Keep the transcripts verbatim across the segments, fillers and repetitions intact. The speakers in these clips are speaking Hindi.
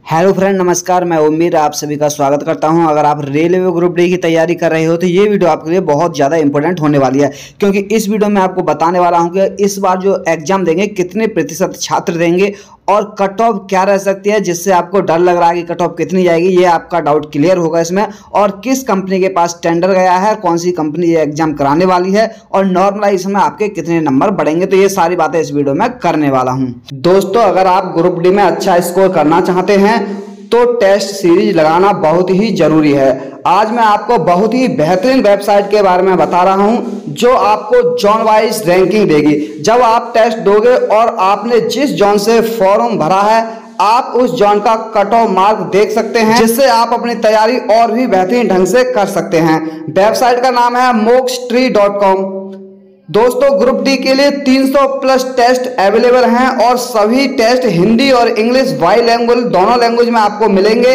हेलो फ्रेंड, नमस्कार। मैं उम्मीद आप सभी का स्वागत करता हूं। अगर आप रेलवे ग्रुप डी की तैयारी कर रहे हो तो ये वीडियो आपके लिए बहुत ज़्यादा इंपॉर्टेंट होने वाली है, क्योंकि इस वीडियो में आपको बताने वाला हूं कि इस बार जो एग्जाम देंगे कितने प्रतिशत छात्र देंगे और कट ऑफ क्या रह सकती है, जिससे आपको डर लग रहा है कि कट ऑफ कितनी जाएगी। ये आपका डाउट क्लियर होगा इसमें, और किस कंपनी के पास टेंडर गया है, कौन सी कंपनी ये एग्जाम कराने वाली है, और नॉर्मलाइज में आपके कितने नंबर बढ़ेंगे। तो ये सारी बातें इस वीडियो में करने वाला हूँ। दोस्तों, अगर आप ग्रुप डी में अच्छा स्कोर करना चाहते हैं तो टेस्ट सीरीज लगाना बहुत ही जरूरी है। आज मैं आपको बहुत ही बेहतरीन वेबसाइट के बारे में बता रहा हूं जो आपको जोन वाइज रैंकिंग देगी। जब आप टेस्ट दोगे और आपने जिस जोन से फॉर्म भरा है, आप उस जोन का कट ऑफ मार्क देख सकते हैं, जिससे आप अपनी तैयारी और भी बेहतरीन ढंग से कर सकते हैं। वेबसाइट का नाम है मोक्सट्री डॉट कॉम। दोस्तों, ग्रुप डी के लिए तीन सौ प्लस टेस्ट अवेलेबल हैं और सभी टेस्ट हिंदी और इंग्लिश बाई लैंग्वेज दोनों लैंग्वेज में आपको मिलेंगे।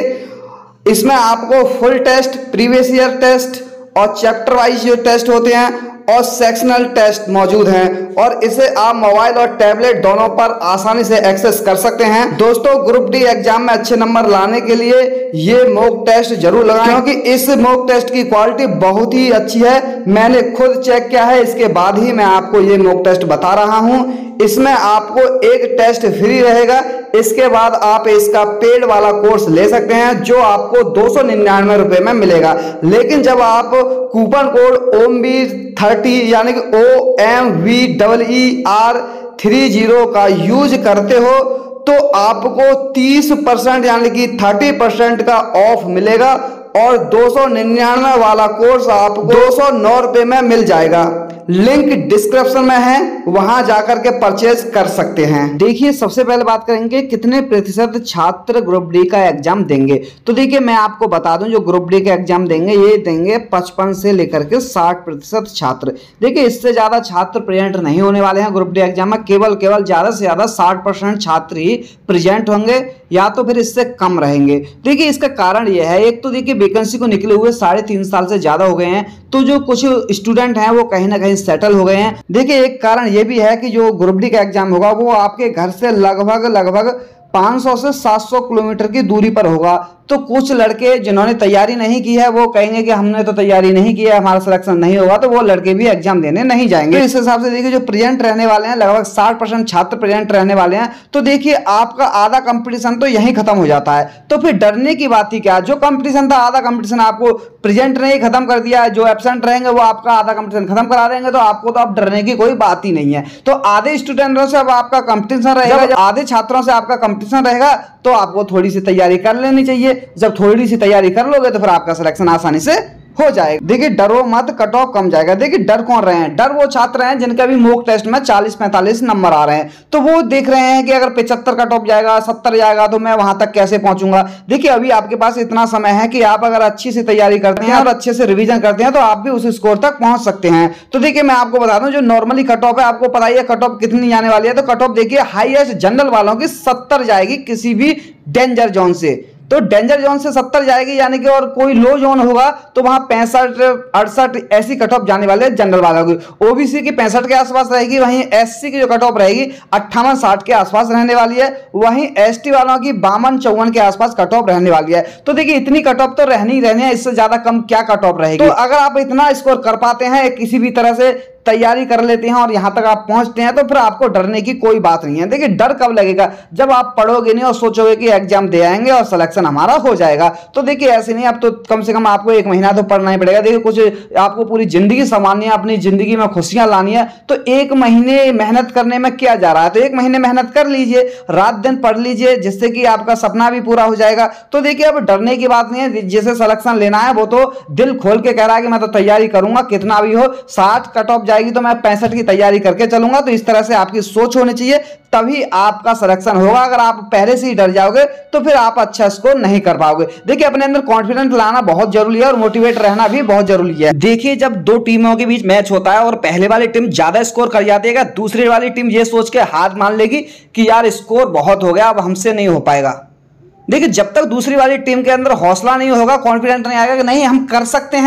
इसमें आपको full test, previous year test और चैप्टर वाइज जो टेस्ट होते हैं और सेक्शनल टेस्ट मौजूद हैं, और इसे आप मोबाइल और टैबलेट दोनों पर आसानी से एक्सेस कर सकते हैं। दोस्तों, ग्रुप डी एग्जाम में अच्छे नंबर लाने के लिए ये मॉक टेस्ट जरूर लगाएं, क्योंकि इस मॉक टेस्ट की क्वालिटी बहुत ही अच्छी है। मैंने खुद चेक किया है, इसके बाद ही मैं आपको ये मॉक टेस्ट बता रहा हूं। इसमें आपको एक टेस्ट फ्री रहेगा, इसके बाद आप इसका पेड वाला कोर्स ले सकते हैं जो आपको दो सौ निन्यानवे रुपए में मिलेगा। लेकिन जब आप coupon code Omveer thirty यानी कि O M V double E R three zero का यूज करते हो तो आपको तीस परसेंट यानी कि तीस परसेंट का ऑफ मिलेगा, और दो सौ निन्यानवे वाला कोर्स आपको दो सौ नौ रुपए में मिल जाएगा। लिंक डिस्क्रिप्शन में है, वहां जाकर के परचेज कर सकते हैं। देखिए, सबसे पहले बात करेंगे कितने प्रतिशत छात्र ग्रुप डी का एग्जाम देंगे। तो देखिए, मैं आपको बता दूं, जो ग्रुप डी का एग्जाम देंगे ये देंगे पचपन से लेकर के साठ प्रतिशत छात्र। देखिए, इससे ज्यादा छात्र प्रेजेंट नहीं होने वाले हैं ग्रुप डी एग्जाम में। केवल केवल ज्यादा से ज्यादा साठ परसेंट छात्र ही प्रेजेंट होंगे, या तो फिर इससे कम रहेंगे। देखिए, इसका कारण यह है, एक तो देखिए वैकेंसी को निकले हुए साढ़े तीन साल से ज्यादा हो गए हैं, तो जो कुछ स्टूडेंट हैं वो कहीं ना कहीं सेटल हो गए हैं। देखिए, एक कारण ये भी है कि जो ग्रुप डी का एग्जाम होगा वो आपके घर से लगभग लगभग पाँच सौ से सात सौ किलोमीटर की दूरी पर होगा। तो कुछ लड़के जिन्होंने तैयारी नहीं की है वो कहेंगे कि हमने तो तैयारी नहीं की है, हमारा सिलेक्शन नहीं होगा, तो वो लड़के भी एग्जाम देने नहीं जाएंगे। तो इस हिसाब से देखिए, जो प्रेजेंट रहने वाले हैं लगभग साठ परसेंट छात्र प्रेजेंट रहने वाले हैं। तो देखिए, आपका आधा कंपटीशन तो यहीं खत्म हो जाता है। तो फिर डरने की बात ही क्या? जो कंपटीशन था आधा कंपटीशन आपको प्रेजेंट ने ही खत्म कर दिया है, जो एब्सेंट रहेंगे वो आपका आधा कंपटीशन खत्म करा देंगे, तो आपको तो अब डरने की कोई बात ही नहीं है। तो आधे स्टूडेंटों से अब आपका कंपटीशन रहेगा, जब आधे छात्रों से आपका कंपटीशन रहेगा तो आपको थोड़ी सी तैयारी कर लेनी चाहिए। जब थोड़ी सी तैयारी कर लोगे तो फिर आपका सिलेक्शन आसानी से हो जाएगा। देखिए, डरो मत, कट ऑफ कम जाएगा। देखिए, डर कौन रहे हैं? डर वो छात्र हैं जिनके अभी मॉक टेस्ट में चालीस पैंतालीस नंबर आ रहे हैं, तो वो देख रहे हैं कि अगर पचहत्तर कट ऑफ जाएगा, सत्तर जाएगा, तो मैं वहां तक कैसे पहुंचूंगा। देखिए, अभी आपके पास इतना समय है कि आप अगर अच्छी से तैयारी करते हैं और अच्छे से रिवीजन करते हैं तो आप भी उस स्कोर तक पहुंच सकते हैं। तो देखिए, मैं आपको बता दूं, जो नॉर्मली कट ऑफ है, आपको पता ही है कट ऑफ कितनी जाने वाली है। तो कट ऑफ देखिए, हाईएस्ट जनरल वालों की सत्तर जाएगी किसी भी डेंजर जोन से। तो डेंजर जोन से सत्तर जाएगी, यानी कि और कोई लो जोन होगा तो वहां पैंसठ अड़सठ ऐसी कट ऑफ जाने वाले जनरल वालों की। ओबीसी की पैंसठ के आसपास रहेगी, वहीं एससी की जो कट ऑफ रहेगी अट्ठावन साठ के आसपास रहने वाली है, वहीं एसटी वालों की बावन चौवन के आसपास कट ऑफ रहने वाली है। तो देखिए, इतनी कट ऑफ तो रहनी ही रहनी है, इससे ज्यादा कम क्या कट ऑफ रहेगी। तो अगर आप इतना स्कोर कर पाते हैं, किसी भी तरह से तैयारी कर लेते हैं और यहां तक आप पहुंचते हैं, तो फिर आपको डरने की कोई बात नहीं है। देखिए, डर कब लगेगा? जब आप पढ़ोगे नहीं और सोचोगे कि एग्जाम दे आएंगे और सिलेक्शन हमारा हो जाएगा। तो देखिए, ऐसे नहीं, अब तो कम से कम आपको एक महीना तो पढ़ना ही पड़ेगा। देखिए, कुछ आपको पूरी जिंदगी संभालनी है, अपनी जिंदगी में खुशियां लानी है, तो एक महीने मेहनत करने में क्या जा रहा है? तो एक महीने मेहनत कर लीजिए, रात दिन पढ़ लीजिए, जिससे कि आपका सपना भी पूरा हो जाएगा। तो देखिए, अब डरने की बात नहीं है। जिसे सिलेक्शन लेना है वो तो दिल खोल के कह रहा है कि मैं तो तैयारी करूंगा, कितना भी हो। साठ कट ऑफ जाएगी तो मैं पैंसठ की तैयारी करके चलूंगा। तो इस तरह से आपकी सोच होनी चाहिए, तभी आपका सिलेक्शन होगा। अगर आप पहले से ही डर जाओगे तो फिर आप अच्छा स्कोर नहीं कर पाओगे। देखिए, अपने अंदर कॉन्फिडेंस लाना बहुत जरूरी है और मोटिवेट रहना भी बहुत जरूरी है। देखिए, जब दो टीमों के बीच मैच होता है और पहले वाली टीम ज्यादा स्कोर कर जाती है, दूसरी वाली टीम ये सोच के हार मान लेगी कि यार स्कोर बहुत हो गया, अब हमसे नहीं हो पाएगा। देखिए, जब तक दूसरी वाली टीम के अंदर हौसला नहीं होगा, कॉन्फिडेंस नहीं आएगा कि नहीं हम कर सकते हैं,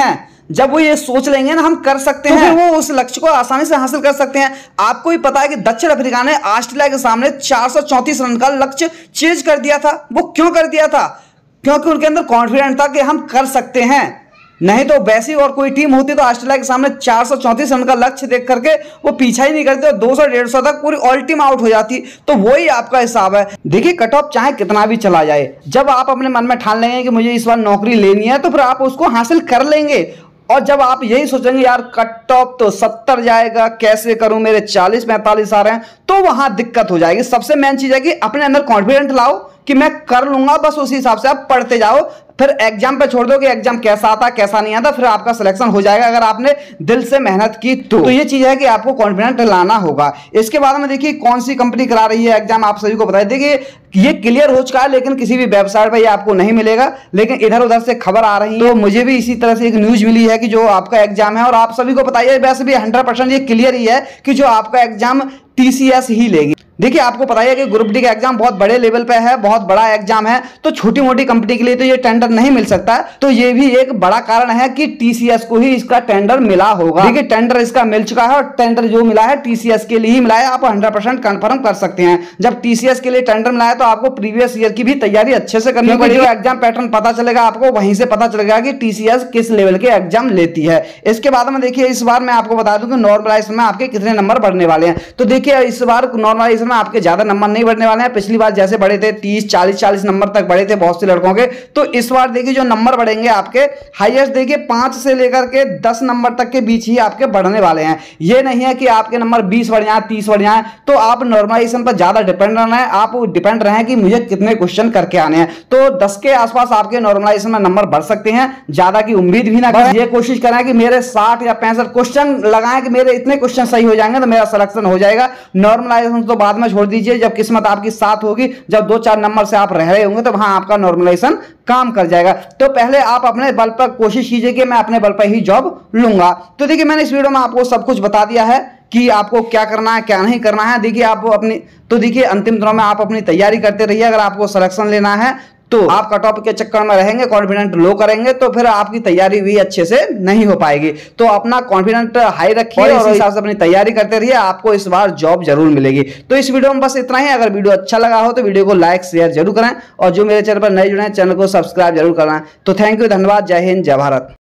जब वो ये सोच लेंगे ना हम कर सकते हैं, तो फिर वो उस लक्ष्य को आसानी से हासिल कर सकते हैं। आपको ही पता है कि दक्षिण अफ्रीका ने ऑस्ट्रेलिया के सामने चार सौ चौंतीस रन का लक्ष्य चेज कर दिया था। वो क्यों कर दिया था? क्योंकि उनके अंदर कॉन्फिडेंस था कि हम कर सकते हैं। नहीं तो वैसी और कोई टीम होती तो ऑस्ट्रेलिया के सामने चार सौ चौंतीस रन का लक्ष्य देख करके वो पीछा ही नहीं करते और दो सौ डेढ़ सौ तक पूरी ऑल टीम आउट हो जाती। तो वही आपका हिसाब है। देखिए, कट ऑफ चाहे कितना भी चला जाए, जब आप अपने मन में ठान लेंगे कि मुझे इस बार नौकरी लेनी है, तो फिर आप उसको हासिल कर लेंगे। और जब आप यही सोचेंगे यार कट ऑफ तो सत्तर जाएगा, कैसे करूं, मेरे चालीस पैंतालीस आ रहे हैं, तो वहां दिक्कत हो जाएगी। सबसे मेन चीज है कि अपने अंदर कॉन्फिडेंट लाओ कि मैं कर लूंगा, बस उसी हिसाब से आप पढ़ते जाओ। फिर एग्जाम पे छोड़ दो कि एग्जाम कैसा आता कैसा नहीं आता, फिर आपका सिलेक्शन हो जाएगा अगर आपने दिल से मेहनत की तो, तो ये चीज है कि आपको कॉन्फिडेंट लाना होगा। इसके बाद में देखिए कौन सी कंपनी करा रही है एग्जाम, आप सभी को बताइए। देखिए ये क्लियर हो चुका है, लेकिन किसी भी वेबसाइट पर ये आपको नहीं मिलेगा, लेकिन इधर उधर से खबर आ रही है। तो मुझे भी इसी तरह से एक न्यूज मिली है कि जो आपका एग्जाम है, और आप सभी को बताइए वैसे भी हंड्रेड परसेंट ये क्लियर ही है कि जो आपका एग्जाम टीसीएस ही लेगी। देखिए आपको पता है कि ग्रुप डी का एग्जाम बहुत बड़े लेवल पे है, बहुत बड़ा एग्जाम है, तो छोटी मोटी कंपनी के लिए तो ये टेंडर नहीं मिल सकता। तो ये भी एक बड़ा कारण है कि टीसीएस को ही इसका टेंडर मिला होगा। देखिए टेंडर इसका मिल चुका है और टेंडर जो मिला है टीसीएस के लिए ही मिला है, आप हंड्रेड परसेंट कंफर्म कर सकते हैं। जब टीसीएस के लिए टेंडर मिला है तो आपको प्रीवियस ईयर की भी तैयारी अच्छे से करनी पड़ेगी। एग्जाम पैटर्न पता चलेगा आपको, वहीं से पता चलेगा कि टीसीएस किस लेवल के एग्जाम लेती है। इसके बाद में देखिए इस बार मैं आपको बता दूं कि नॉर्मलाइजेशन में आपके कितने नंबर बढ़ने वाले हैं। तो देखिए इस बार नॉर्मलाइजेशन में आपके ज्यादा नंबर नहीं बढ़ने वाले हैं। पिछली बार जैसे बढ़े थे तीस चालीस चालीस नंबर तक बढ़े थे बहुत से लड़कों के, तो इस बार देखिए जो नंबर बढ़ेंगे आपके हाईएस्ट देखिए पांच से लेकर के दस नंबर तक के बीच ही आपके बढ़ने वाले हैं। ये नहीं है कि आपके नंबर बीस बढ़ जाए तीस बढ़ जाए, तो आप नॉर्मलाइजेशन पर ज्यादा डिपेंड रहना है। आप डिपेंड रहे कि मुझे कितने क्वेश्चन करके आने हैं, तो दस के आसपास आपके नॉर्मलाइजेशन में नंबर बढ़ सकते हैं। ज्यादा की उम्मीद भी ना करें, ये कोशिश करें कि मेरे साठ या पैंसठ क्वेश्चन लगाएं कि मेरे इतने क्वेश्चन सही हो जाएंगे तो मेरा सिलेक्शन हो जाएगा। नॉर्मलाइजेशन तो बाद में छोड़ दीजिए, जब किस्मत आपकी साथ होगी, जब दो चार नंबर से आप रह रहे होंगे तो वहां आपका नॉर्मलाइजेशन काम कर जाएगा। तो पहले आप अपने बल पर कोशिश कीजिए कि मैं अपने बल पर ही जॉब लूंगा। तो देखिए मैंने इस वीडियो में आपको सब कुछ बता दिया है कि आपको क्या करना है क्या नहीं करना है। देखिए आप अपनी तो देखिए अंतिम दिनों में आप अपनी तैयारी करते रहिए। अगर आपको सिलेक्शन लेना है तो आप कट ऑफ के चक्कर में रहेंगे, कॉन्फिडेंट लो करेंगे, तो फिर आपकी तैयारी भी अच्छे से नहीं हो पाएगी। तो अपना कॉन्फिडेंट हाई रखिए और इस हिसाब से अपनी तैयारी करते रहिए, आपको इस बार जॉब जरूर मिलेगी। तो इस वीडियो में बस इतना ही। अगर वीडियो अच्छा लगा हो तो वीडियो को लाइक शेयर जरूर करें, और जो मेरे चैनल पर नए जुड़े हैं चैनल को सब्सक्राइब जरूर करना। तो थैंक यू, धन्यवाद, जय हिंद, जय भारत।